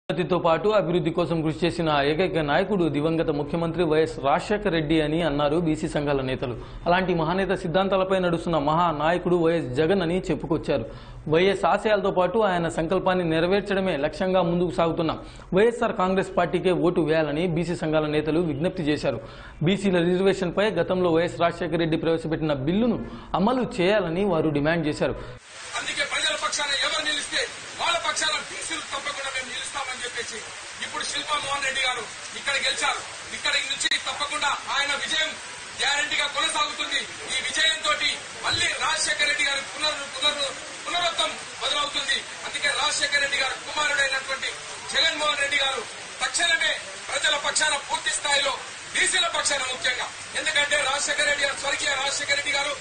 తో పాటు అభివృద్ధి కోసం కృషి చేసిన ఏకైక నాయకుడు దివంగత ముఖ్యమంత్రి వైఎస్ రాజశేఖర రెడ్డి అని అన్నారు బీసీ సంఘాల నేతలు. అలాంటి మహానేత సిద్ధాంతాలపై నడుస్తున్న మహా నాయకుడు వైఎస్ జగన్ అని చెప్పుకొచ్చారు. వైఎస్ ఆశయాలతో పాటు ఆయన సంకల్పాన్ని నెరవేర్చడమే లక్ష్యంగా ముందుకు సాగుతున్న వైఎస్ఆర్ కాంగ్రెస్ పార్టీకే ఓటు వేయాలని బీసీ సంఘాల నేతలు విజ్ఞప్తి చేశారు. బీసీల రిజర్వేషన్పై గతంలో వైఎస్ రాజశేఖర రెడ్డి ప్రవేశపెట్టిన బిల్లును అమలు చేయాలని వారు డిమాండ్ చేశారు. ఇప్పుడు శిల్పా మోహన్ రెడ్డి గారు ఇక్కడ గెలిచారు. ఇక్కడి నుంచి తప్పకుండా ఆయన విజయం గ్యారంటీగా కొనసాగుతుంది. ఈ విజయంతో మళ్లీ రాజశేఖర రెడ్డి గారి పునరుత్వం మొదలవుతుంది. అందుకే రాజశేఖర రెడ్డి గారు కుమారుడైనటువంటి జగన్మోహన్ రెడ్డి గారు తక్షణమే ప్రజల పక్షాన పూర్తి స్థాయిలో బీసీల పక్షాన ముఖ్యంగా, ఎందుకంటే రాజశేఖర రెడ్డి గారు స్వర్గీయ రాజశేఖర రెడ్డి గారు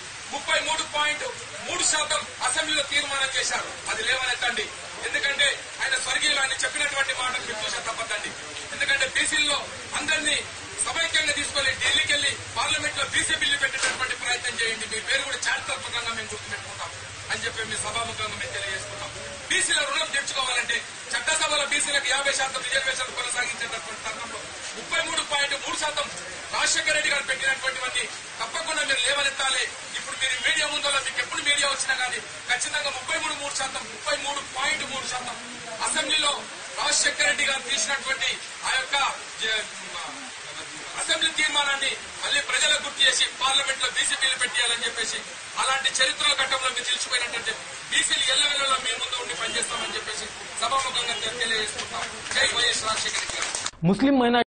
33.3% అసెంబ్లీలో తీర్మానం చేశారు. అది లేవనెత్తండి. ఎందుకంటే ఆయన స్వర్గీయులు ఆయన చెప్పినటువంటి మాటలు మీరు చూసే తప్పదండి. ఎందుకంటే బీసీల్లో అందరినీ సమైక్యంగా తీసుకొని ఢిల్లీకి వెళ్లి పార్లమెంట్ లో బీసీ బిల్లు పెట్టేటటువంటి ప్రయత్నం చేయండి. మీ పేరు కూడా చారిత్రాత్మకంగా మేము గుర్తుపెట్టుకుంటాం అని చెప్పి మీ సభాముఖంగా మేము తెలియజేసుకుంటాం. బీసీల రుణం తెచ్చుకోవాలంటే చట్టసభలో బీసీలకు 50% రిజర్వేషన్ కొనసాగించేటటువంటి తరుణంలో 33.3% రాజశేఖర రెడ్డి గారు పెట్టినటువంటివన్నీ తప్పకుండా మీరు లేవనెత్తాలి. ఇప్పుడు మీరు మీడియా ముందులో మీకు ఎప్పుడు మీడియా వచ్చినా కానీ ఖచ్చితంగా 33.3% అసెంబ్లీలో రాజశేఖర రెడ్డి గారు తీసినటువంటి ఆ యొక్క అసెంబ్లీ తీర్మానాన్ని మళ్లీ ప్రజలకు గుర్తు చేసి పార్లమెంట్ లో బీసీ బిల్లు పెట్టేయాలని చెప్పేసి అలాంటి చరిత్రల ఘట్టంలో మీరు తెలిసిపోయినట్టు బీసీలు ఎల్లవెల్లలో మీ ముందు ఉండి పనిచేస్తామని చెప్పేసి సభాముఖంగా తెలియజేసుకుంటాం. జై వైఎస్ రాజశేఖర రెడ్డి గారు. ముస్లిం